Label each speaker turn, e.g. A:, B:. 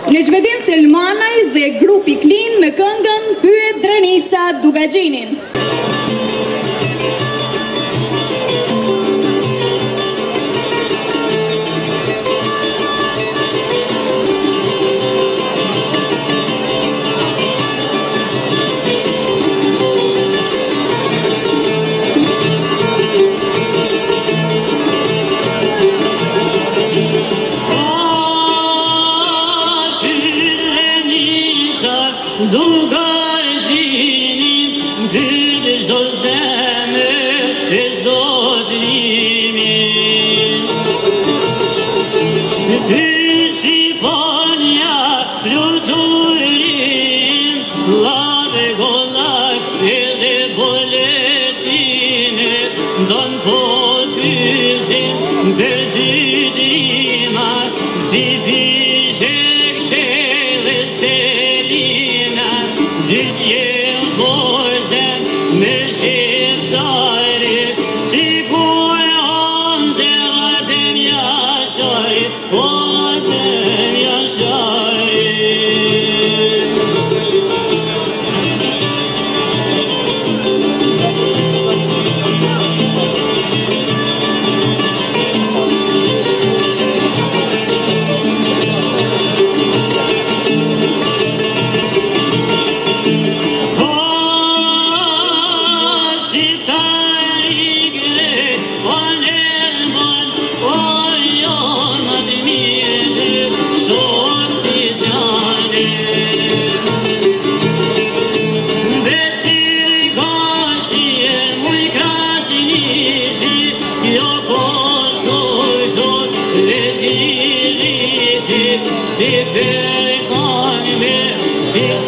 A: Neçvedin Selmanaj dhe grupi Klin me këngën Pyet Drenica Dugagjinin.
B: Dugagjinin pyet çdo zemër e çdo dënimin. Ty shqiponja fluturin, llave gollak edhe boletine, don po pysin për dy drima, si fishe kshele stelina, dytje vojzem me shqiptari, si kur onzelat e mjashari, o të mjashari. Si per con me, si